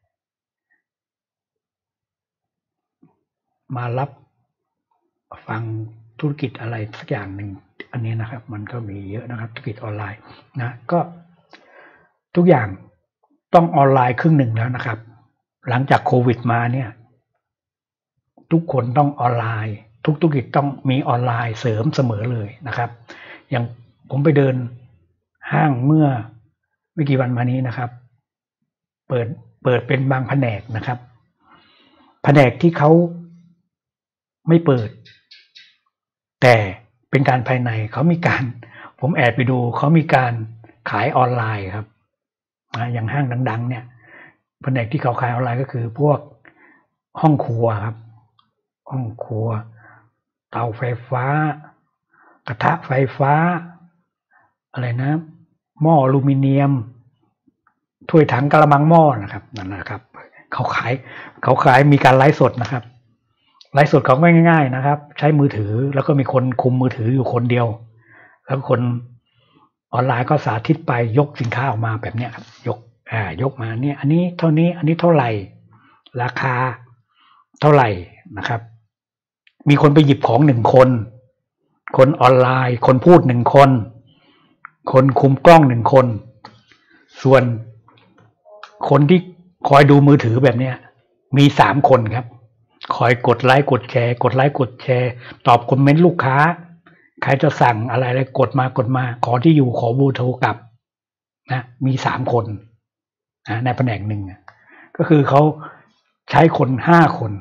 มารับฟังธุรกิจอะไรสักอย่างหนึ่งอันนี้นะครับมันก็มีเยอะนะครับธุรกิจออนไลน์นะก็ทุกอย่างต้องออนไลน์ครึ่งหนึ่งแล้วนะครับหลังจากโควิดมาเนี่ยทุกคนต้องออนไลน์ทุกธุรกิจต้องมีออนไลน์เสริมเสมอเลยนะครับอย่างผมไปเดินห้างเมื่อไม่กี่วันมานี้นะครับเปิดเป็นบางแผนกนะครับแผนกที่เขาไม่เปิดแต่เป็นการภายในเขามีการผมแอบไปดูเขามีการขายออนไลน์ครับอย่างห้างดังๆเนี่ยแผนกที่เขาขายออนไลน์ก็คือพวกห้องครัวครับห้องครัวเตาไฟฟ้ากระทะไฟฟ้าอะไรนะหม้ออลูมิเนียมถ้วยถังกระมังหม้อนะครับนั่นนะครับเขาขายมีการไลฟ์สดนะครับไลฟ์สดเขาง่ายๆนะครับใช้มือถือแล้วก็มีคนคุมมือถืออยู่คนเดียวแล้วคนออนไลน์ก็สาธิตไปยกสินค้าออกมาแบบนี้ครับยกมาเนี่ยอันนี้เท่านี้อันนี้เท่าไหร่ราคาเท่าไหร่นะครับมีคนไปหยิบของ1 คนออนไลน์คนพูด1 คนคุมกล้อง1 คนส่วนคนที่คอยดูมือถือแบบนี้มี3 คนครับคอยกดไลค์กดแชร์ตอบคอมเมนต์ลูกค้าใครจะสั่งอะไรกดมาขอที่อยู่ขอเบอร์โทรกลับนะมี3 คนนะในแผนกหนึ่งก็คือเขาใช้คน5 คน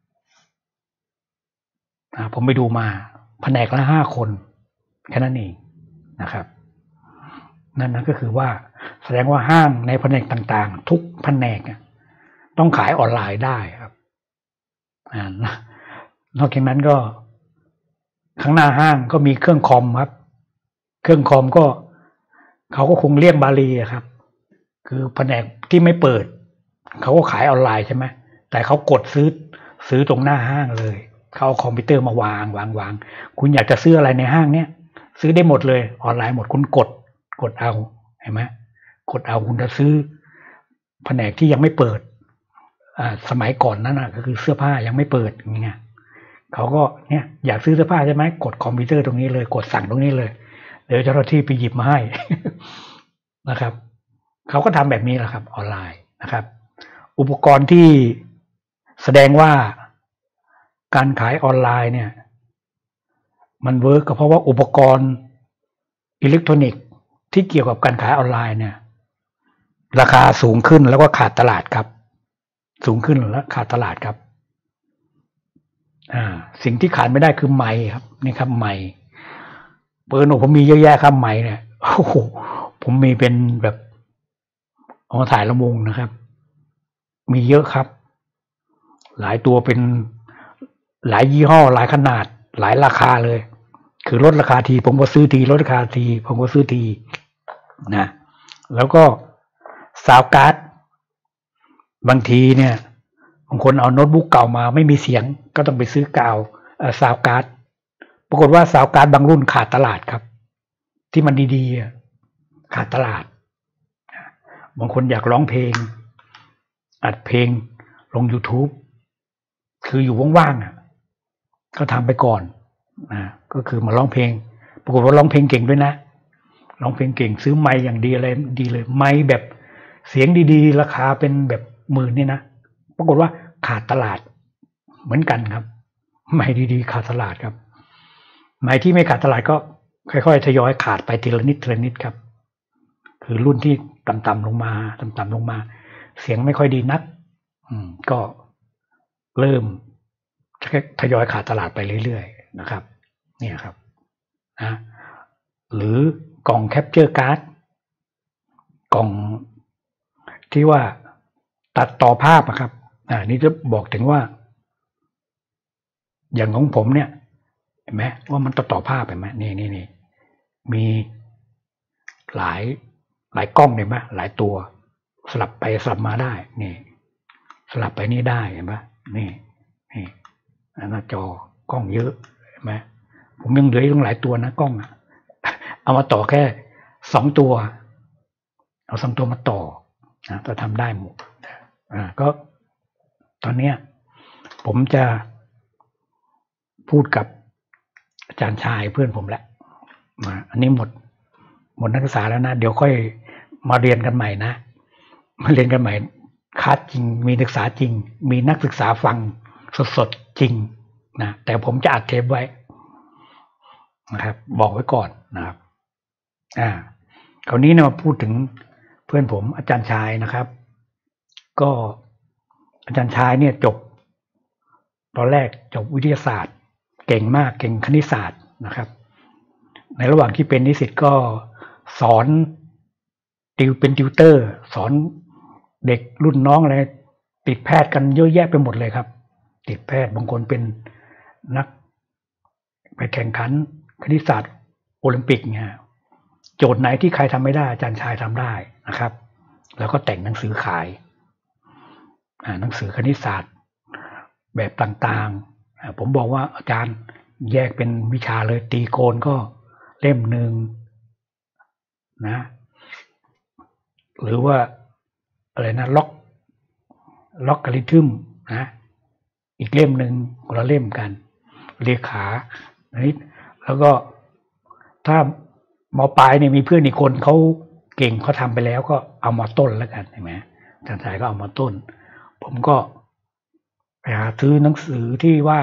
ผมไปดูมาแผนกละ5 คนแค่นั้นเองนะครับนั่นก็คือว่าแสดงว่าห้างในแผนกต่างๆทุกแผนกต้องขายออนไลน์ได้ครับนอกจากนั้นก็ข้างหน้าห้างก็มีเครื่องคอมครับเครื่องคอมก็เขาก็คงเลี่ยงบาลีครับคือแผนกที่ไม่เปิดเขาก็ขายออนไลน์ใช่ไหมแต่เขากดซื้อตรงหน้าห้างเลยเขาเอาคอมพิวเตอร์มาวางคุณอยากจะซื้ออะไรในห้างเนี้ยซื้อได้หมดเลยออนไลน์หมดคุณกดเอาเห็นไหมกดเอาคุณจะซื้อแผนกที่ยังไม่เปิดสมัยก่อนนั้นก็คือเสื้อผ้ายังไม่เปิดอย่างเงี้ยเขาก็เนี่ยอยากซื้อเสื้อผ้าใช่ไหมกดคอมพิวเตอร์ตรงนี้เลยกดสั่งตรงนี้เลยเดี๋ยวเจ้าหน้าที่ไปหยิบมาให้ นะครับเขาก็ทำแบบนี้แหละครับออนไลน์นะครับอุปกรณ์ที่แสดงว่าการขายออนไลน์เนี่ยมันเวิร์กก็เพราะว่าอุปกรณ์อิเล็กทรอนิกส์ที่เกี่ยวกับการขายออนไลน์เนี่ยราคาสูงขึ้นแล้วก็ขาดตลาดครับสูงขึ้นแล้วขาดตลาดครับสิ่งที่ขาดไม่ได้คือไมค์ครับนี่ครับไมค์เปิดผมมีเยอะแยะครับไมค์เนี่ยโอ้โหผมมีเป็นแบบเอามาถ่ายลำวงนะครับมีเยอะครับหลายตัวเป็นหลายยี่ห้อหลายขนาดหลายราคาเลยคือลดราคาทีผมก็ซื้อทีลดราคาทีผมก็ซื้อทีนะแล้วก็ซาวด์การ์ดบางทีเนี่ยบางคนเอาโน้ตบุ๊กเก่ามาไม่มีเสียงก็ต้องไปซื้อกาวซาวด์การ์ดปรากฏว่าซาวด์การ์ดบางรุ่นขาดตลาดครับที่มันดีๆขาดตลาดบางคนอยากร้องเพลงอัดเพลงลง YouTube คืออยู่ว่างๆก็ทำไปก่อนก็คือมาร้องเพลงปรากฏว่าร้องเพลงเก่งด้วยนะร้องเพลงเก่งซื้อไมค์อย่างดีอะไรดีเลยไมค์แบบเสียงดีๆราคาเป็นแบบ10,000เนี่ยนะปรากฏว่าขาดตลาดเหมือนกันครับไมค์ดีๆขาดตลาดครับไหมที่ไม่ขาดตลาดก็ค่อยๆทยอยขาดไปทีละนิดทีละนิดครับคือรุ่นที่ต่ำๆลงมาเสียงไม่ค่อยดีนักก็เริ่มทยอยขาดตลาดไปเรื่อยๆนะครับเนี่ยครับนะหรือกล่องแคปเจอร์การ์ดกล่องที่ว่าตัดต่อภาพครับนี่จะบอกถึงว่าอย่างของผมเนี่ยเห็นไหมว่ามันต่อภาพเห็นไหมนี่มีหลายกล้องเห็นไหมหลายตัวสลับไปสลับมาได้นี่สลับไปนี่ได้เห็นไหมนี่หน้าจอกล้องเยอะเห็นไหมผมยังเหลืออีกตั้งหลายตัวนะกล้องเอามาต่อแค่2 ตัวเอา2 ตัวมาต่อนะจะทำได้หมดก็ตอนเนี้ยผมจะพูดกับอาจารย์ชายเพื่อนผมแล้วอันนี้หมดนักศึกษาแล้วนะเดี๋ยวค่อยมาเรียนกันใหม่นะมาเรียนกันใหม่คัดจริงมีนักศึกษาจริงมีนักศึกษาฟังสดๆจริงนะแต่ผมจะอัดเทปไว้นะครับบอกไว้ก่อนนะครับคราวนี้มาพูดถึงเพื่อนผมอาจารย์ชายนะครับก็อาจารย์ชายเนี่ยจบตอนแรกจบวิทยาศาสตร์เก่งมากเก่งคณิตศาสตร์นะครับในระหว่างที่เป็นนิสิตก็สอนเป็นติวเตอร์สอนเด็กรุ่นน้องอะไรติดแพทย์กันเยอะแยะไปหมดเลยครับติดแพทย์บางคนเป็นนักไปแข่งขันคณิตศาสตร์โอลิมปิกเนี่ยโจทย์ไหนที่ใครทำไม่ได้อาจารย์ชายทำได้นะครับแล้วก็แต่งหนังสือขายหนังสือคณิตศาสตร์แบบต่างๆผมบอกว่าอาจารย์แยกเป็นวิชาเลยตีโกณก็เล่มหนึ่งนะหรือว่าอะไรนะล็อกกริทึมนะอีกเล่มหนึ่งคนละเล่มกันเลขานิดแล้วก็ถ้ามปลายเนี่ยมีเพื่อนอีกคนเขาเก่งเขาทำไปแล้วก็เอามาต้นแล้วกันใช่ไหมอาจารย์ชายก็เอามาต้นผมก็ไปหาซื้อหนังสือที่ว่า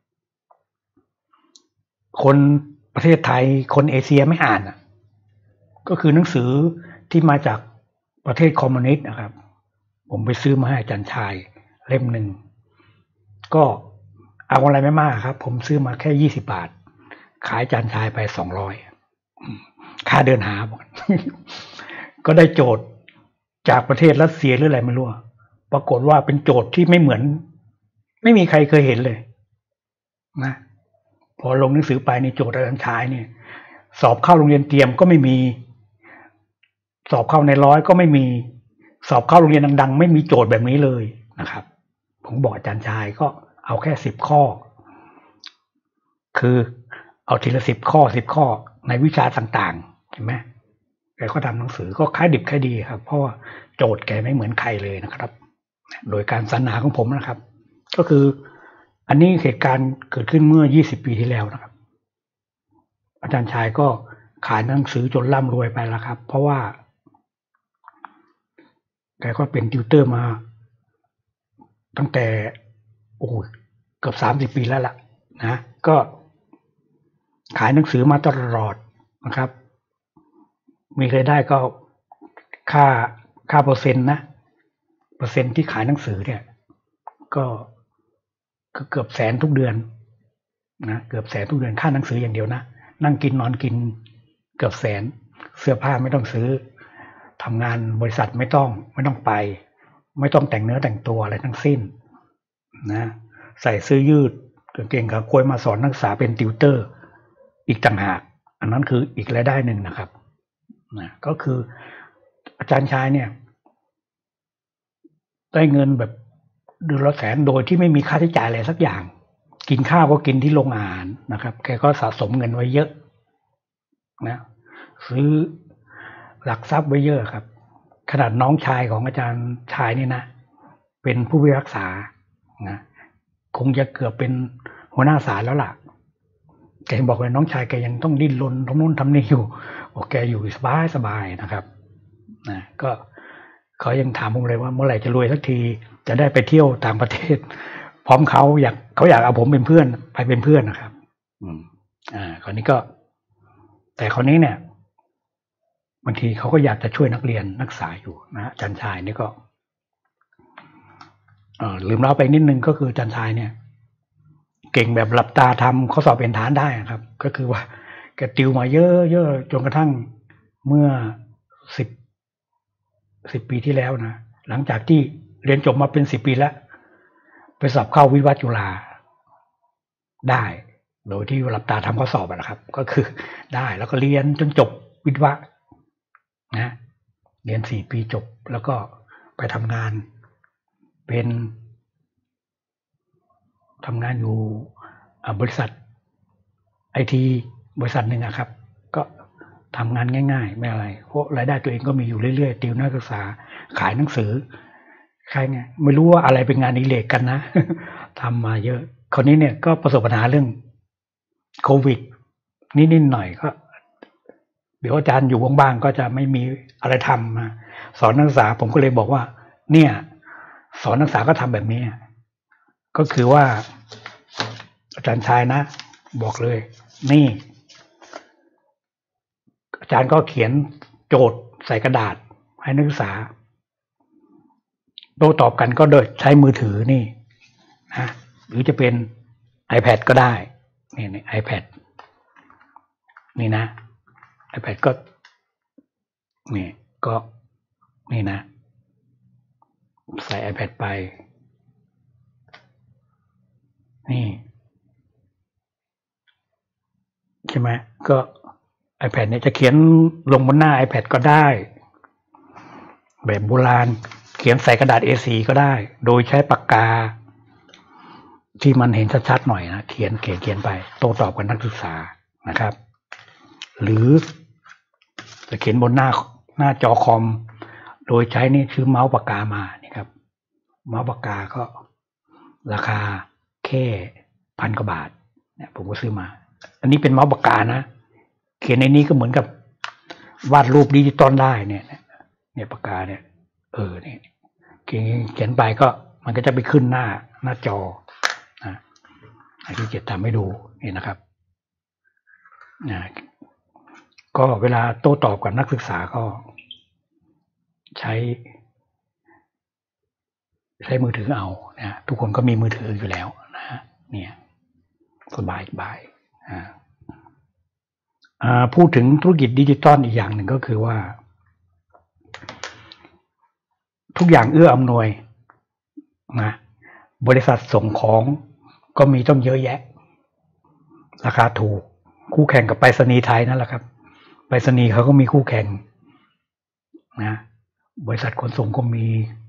คนประเทศไทยคนเอเชียไม่อ่านก็คือหนังสือที่มาจากประเทศคอมมิวนิสต์นะครับผมไปซื้อมาให้อาจารย์ชายเล่มหนึ่งก็เอาอะไรไม่มากครับผมซื้อมาแค่20 บาทขายอาจารย์ชายไป200ค่าเดินหาหมด ก็ได้โจทย์จากประเทศรัสเซียหรืออะไรไม่รู้ปรากฏว่าเป็นโจทย์ที่ไม่มีใครเคยเห็นเลยนะพอลงหนังสือไปในโจทย์อาจารย์ชายเนี่ยสอบเข้าโรงเรียนเตรียมก็ไม่มีสอบเข้าใน100ก็ไม่มีสอบเข้าโรงเรียนดังๆไม่มีโจทย์แบบนี้เลยนะครับผมบอกอาจารย์ชายก็เอาแค่10 ข้อคือเอาทีละ10 ข้อในวิชาต่างๆเห็นไหมแกก็ทำหนังสือก็ขายดิบขายดีครับเพราะว่าโจทย์แกไม่เหมือนใครเลยนะครับโดยการสรรหาของผมนะครับก็คืออันนี้เหตุการณ์เกิดขึ้นเมื่อ20 ปีที่แล้วนะครับอาจารย์ชายก็ขายหนังสือจนร่ำรวยไปแล้วครับเพราะว่าแกก็เป็นติวเตอร์มาตั้งแต่เกือบ30 ปีแล้วล่ะนะก็ขายหนังสือมาตลอดนะครับมีรายได้ก็ค่าเปอร์เซ็นต์นะเปอร์เซ็นต์ที่ขายหนังสือเนี่ยก็เกือบ100,000ทุกเดือนนะเกือบ100,000ทุกเดือนค่าหนังสืออย่างเดียวนะนั่งกินนอนกินเกือบ100,000เสื้อผ้าไม่ต้องซื้อทำงานบริษัทไม่ต้องไปไม่ต้องแต่งเนื้อแต่งตัวอะไรทั้งสิ้นนะใส่เสื้อยืดกางเกงขากล้วยมาสอนนักศึกษาเป็นติวเตอร์อีกต่างหากอันนั้นคืออีกรายได้หนึ่งนะครับนะก็คืออาจารย์ชายเนี่ยได้เงินแบบเดือนละ100,000โดยที่ไม่มีค่าใช้จ่ายอะไรสักอย่างกินข้าวก็กินที่โรงอาหารนะครับแกก็สะสมเงินไว้เยอะนะซื้อหลักทรัพย์ไว้เยอะครับขนาดน้องชายของอาจารย์ชายนี่นะเป็นผู้พิพากษานะคงจะเกือบเป็นหัวหน้าศาลแล้วล่ะแกบอกเลยน้องชายแกยังต้องดิ้นรนทำนู่นทำนี่อยู่แกอยู่สบายนะครับนะก็เขายังถามผมเลยว่าเมื่อไหร่จะรวยสักทีจะได้ไปเที่ยวต่างประเทศพร้อมเขาอยากเอาผมเป็นเพื่อนไปเป็นเพื่อนนะครับคราวนี้ก็ แต่คราวนี้เนี่ยบางทีเขาก็อยากจะช่วยนักเรียนนักศึกษาอยู่นะอาจารย์ชายนี่ก็ลืมเล่าไปนิดนึงก็คืออาจารย์ชายเนี่ยเก่งแบบหลับตาทำข้อสอบเป็นฐานได้ครับก็คือว่าแกติวมาเยอะๆจนกระทั่งเมื่อ10 ปีที่แล้วนะหลังจากที่เรียนจบมาเป็น10 ปีแล้วไปสอบเข้าวิศวะจุฬาได้โดยที่หลับตาทำข้อสอบนะครับก็คือได้แล้วก็เรียนจนจบวิศวะนะเรียน4 ปีจบแล้วก็ไปทำงานเป็นทำงานอยู่บริษัทไอทีบริษัทหนึ่งครับก็ทำงานง่ายๆไม่อะไรเพราะรายได้ตัวเองก็มีอยู่เรื่อยๆติวนักศึกษาขายหนังสือใครไงไม่รู้ว่าอะไรเป็นงานอดิเรกกันนะ ทำมาเยอะคนนี้เนี่ยก็ประสบปัญหาเรื่องโควิดนิดๆหน่อยก็เดี๋ยวอาจารย์อยู่บ้างๆก็จะไม่มีอะไรทำมาสอนนักศึกษาผมก็เลยบอกว่าเนี่ยสอนนักศึกษาก็ทำแบบนี้ก็คือว่าอาจารย์ชายนะบอกเลยนี่อาจารย์ก็เขียนโจทย์ใส่กระดาษให้นักศึกษาโต้ตอบกันก็โดยใช้มือถือนี่นะหรือจะเป็น iPad ก็ได้นี่ iPad นี่นะ iPad ก็นี่ก็นี่นะใส่ iPad ไปนี่ใช่ไหมก็ iPad เนี่ยจะเขียนลงบนหน้า iPad ก็ได้แบบโบราณเขียนใส่กระดาษ A4 ก็ได้โดยใช้ปากกาที่มันเห็นชัดๆหน่อยนะเขียนไปโต้ตอบกับนักศึกษานะครับหรือจะเขียนบนหน้าจอคอมโดยใช้นี่ซื้อเมาส์ปากกามานี่ครับเมาส์ปากกาก็ราคาแค่1,000 กว่าบาทเนี่ยผมก็ซื้อมาอันนี้เป็นเมาส์ปากกานะเขียนในนี้ก็เหมือนกับวาดรูปดิจิตอลได้เนี่ยปากกาเนี่ยเนี่ยเขียนไปก็มันก็จะไปขึ้นหน้าจอนะที่จะทำให้ดูนี่นะครับก็เวลาโต้ตอบกับนักศึกษาก็ใช้มือถือเอานะทุกคนก็มีมือถืออยู่แล้วนะเนี่ยสบายพูดถึงธุรกิจดิจิตอลอีกอย่างหนึ่งก็คือว่าทุกอย่างเอื้ออำนวยนะบริษัทส่งของก็มีต้องเยอะแยะราคาถูกคู่แข่งกับไปรษณีย์ไทยนั่นแหละครับไปรษณีย์เขาก็มีคู่แข่งนะบริษัทขนส่งก็มี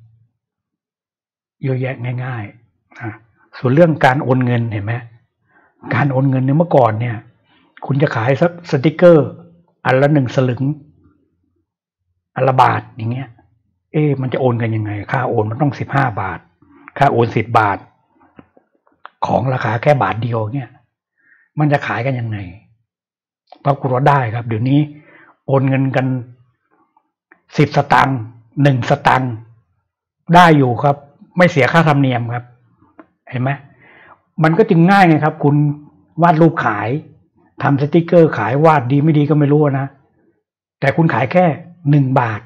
เยอะแยะง่ายๆนะส่วนเรื่องการโอนเงินเห็นไหมการโอนเงินเนี่ยเมื่อก่อนเนี่ยคุณจะขายสักสติกเกอร์อันละ1 สลึงอันละบาทอย่างเงี้ยมันจะโอนกันยังไงค่าโอนมันต้อง15 บาทค่าโอน10 บาทของราคาแค่บาทเดียวเนี่ยมันจะขายกันยังไงปรากฏว่าได้ครับเดี๋ยวนี้โอนเงินกัน10 สตางค์1 สตางค์ได้อยู่ครับไม่เสียค่าธรรมเนียมครับเห็นไหมมันก็จึงง่ายไงครับคุณวาดรูปขายทำสติกเกอร์ขายวาดดีไม่ดีก็ไม่รู้นะแต่คุณขายแค่1 บาท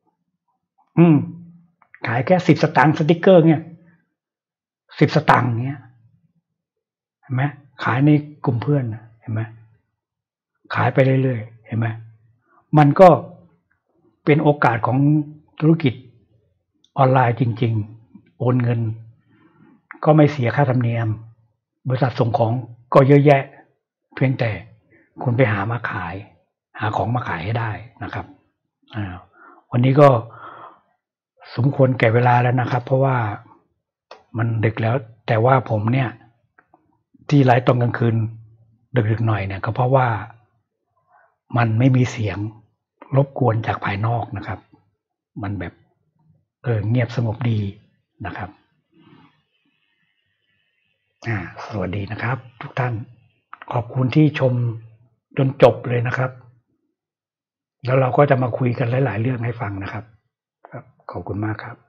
ขายแค่10 สตางค์สติกเกอร์เนี่ย10 สตางค์เนี่ยเห็นไหมขายในกลุ่มเพื่อนเห็นไหมขายไปเรื่อยๆเห็นไหมมันก็เป็นโอกาสของธุรกิจออนไลน์จริงๆโอนเงินก็ไม่เสียค่าธรรมเนียมบริษัทส่งของก็เยอะแยะเพียงแต่คุณไปหาของมาขายให้ได้นะครับวันนี้ก็สมควรแก่เวลาแล้วนะครับเพราะว่ามันดึกแล้วแต่ว่าผมเนี่ยที่ไลฟ์ตอนกลางคืนดึกๆหน่อยเนี่ยก็เพราะว่ามันไม่มีเสียงรบกวนจากภายนอกนะครับมันแบบเงียบสงบดีนะครับสวัสดีนะครับทุกท่านขอบคุณที่ชมจนจบเลยนะครับแล้วเราก็จะมาคุยกันหลายๆเรื่องให้ฟังนะครับขอบคุณมากครับ